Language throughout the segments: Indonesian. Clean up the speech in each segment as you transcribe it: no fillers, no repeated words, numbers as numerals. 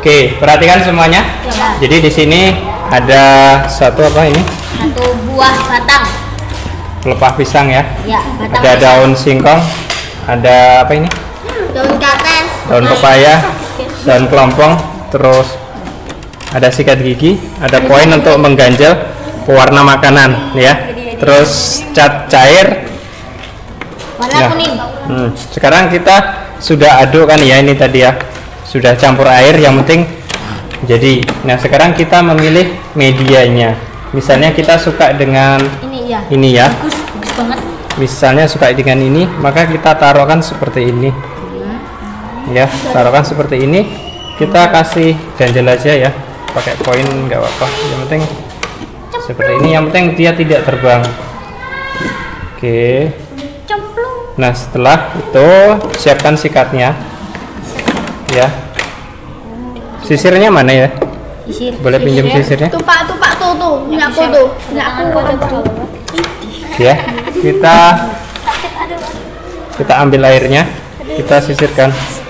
Oke, perhatikan semuanya. Ya. Jadi di sini ada satu apa ini? Satu buah batang. Pelepah pisang ya. Ya, batang. Ada daun singkong. Ada apa ini? Daun kates. Daun pepaya, daun kelompong, terus ada sikat gigi, ada koin untuk mengganjal pewarna makanan ya. Terus cat cair. Warna Ya. kuning. Sekarang kita sudah aduk kan ya, ini tadi ya. Sudah campur air, yang penting jadi. Nah, sekarang kita memilih medianya. Misalnya kita suka dengan Ini ya. ini ya. Bagus banget. Misalnya suka dengan ini, maka kita taruhkan seperti ini. Ya, taruhkan seperti ini. Kita kasih ganjel aja ya. Pakai koin nggak apa-apa. Yang penting seperti ini. Yang penting dia tidak terbang. Oke. Cemplung. Nah, setelah itu siapkan sikatnya. Ya. Sisirnya mana ya? Sisir. Boleh pinjam sisirnya? Tuh tuh ini aku tuh, ini aku. Ya. Kita ambil airnya, kita sisirkan.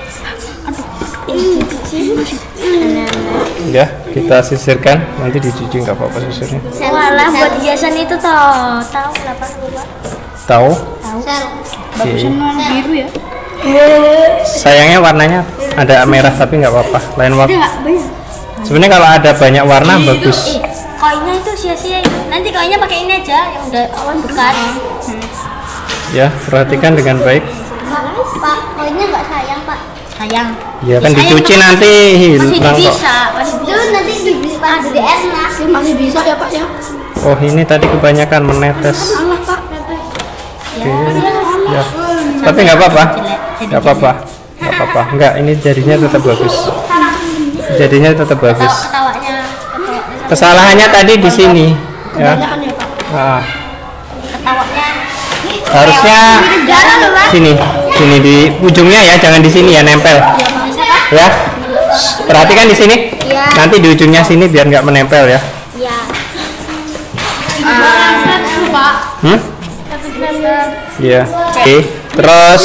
Ya, kita sisirkan. Nanti dicuci nggak apa-apa sisirnya. Walah, buat hiasan itu toh. Tahu lah Pak. Tahu? Bagusan warna biru ya. Sayangnya warnanya ada merah tapi nggak apa-apa. Lain warna. Sebenarnya kalau ada banyak warna bagus. Koinnya itu sia-sia. Nanti koinnya pakai ini aja yang udah awan bekas. Ya, perhatikan dengan baik. Pak, koinnya nggak sayang Pak. Sayang. Ya kan Sayang dicuci tuh. nanti Masih hilang kok. bisa, masih bisa. Itu nanti pas di enak. Masih bisa ya Pak ya. Oh, ini tadi kebanyakan menetes. Allah Pak. Oke. Ya. Tapi nggak apa-apa. Nggak apa-apa. Nggak apa-apa. Nggak, ini jadinya tetap bagus. Jadinya tetap bagus. Ketawanya. Kesalahannya tadi di sini. Ya. Kebanyakan ya Pak. Nah, Ketawanya. harusnya sini di ujungnya ya, jangan di sini ya, nempel. Ya. Perhatikan di sini. Nanti di ujungnya sini biar nggak menempel ya. Iya. Pak. Iya. Oke. Terus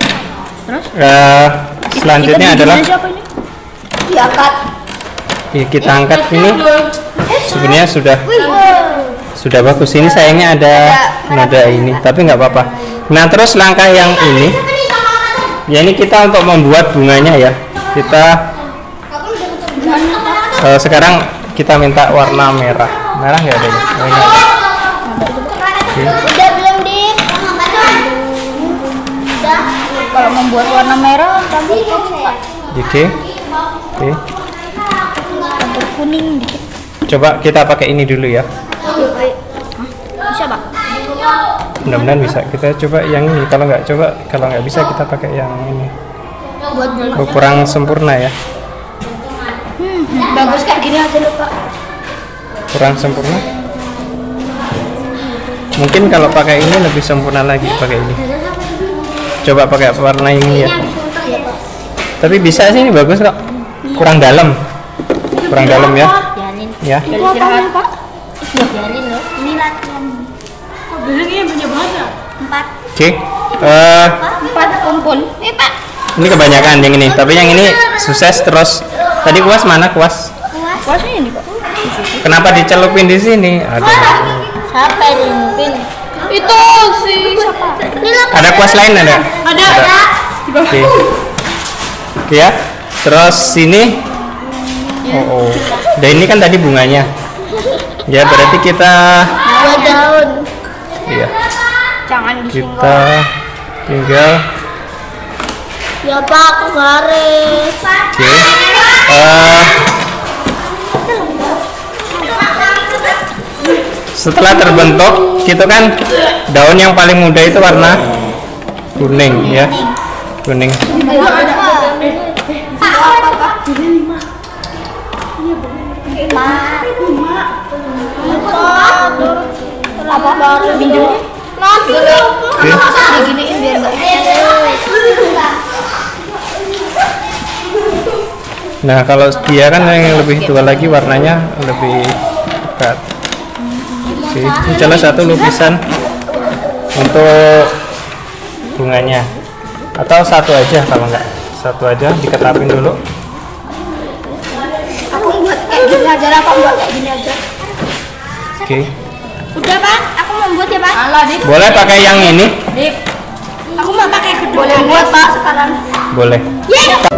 selanjutnya adalah Diangkat. ya, kita angkat ini. Sebenarnya sudah bagus. Ini sayangnya ada nada ini, tapi nggak apa-apa. Nah, terus langkah yang ini, ya ini kita untuk membuat bunganya ya. Kita sekarang kita minta warna merah. Merah nggak ada ya? Oh, ini ada. Oke. Udah belum di? Udah. Kalau membuat warna merah kamu Pak. Oke. Oke. Campur kuning dikit. Coba kita pakai ini dulu ya. Bisa Pak? Mudah-mudahan bisa. Kita coba yang ini. Kalau nggak bisa kita pakai yang ini. Buat Oh, kurang sempurna ya. bagus kayak gini aja loh Pak. Kurang sempurna. Mungkin kalau pakai ini lebih sempurna lagi, pakai ini. Coba pakai warna ini ya. Tapi bisa sih, ini bagus kok. Kurang dalam. Kurang dalam ya. Jalin. Ya. Itu apanya Pak? Jalin loh. Ini latihan. Bilangnya banyak banget ya? 4. Oke. 4 kumpul. Pak. Ini kebanyakan yang ini. Tapi yang ini sukses terus. Tadi kuas mana kuas? Kuasnya ini Pak. Kenapa dicelupin di sini? Aduh. Siapa yang mungkin? Itu sih siapa? Ada kuas lain ada? Ada. Oke. Oke ya. Terus sini. Oh. Dan ini kan tadi bunganya. Ya, berarti kita Buat daun. iya. Jangan Kita tinggal Ya Pak, aku garis. oke. Setelah terbentuk, gitu kan daun yang paling muda itu warna kuning ya. Kuning. Apa baru minjem? Nanti Oke. diginiin biar enggak. Nah, kalau dia kan yang lebih tua lagi warnanya lebih pekat. Oke, ini salah satu lukisan untuk bunganya. Atau satu aja, kalau enggak satu aja diketapin dulu. gini aja lah Pak, buat kayak gini aja. Oke. Udah Pak, aku mau buat ya Pak. Alah, Dik. Boleh pakai yang ini? Dik. Aku mau pakai gedung. Boleh buat Pak sekarang. Boleh. Yeay.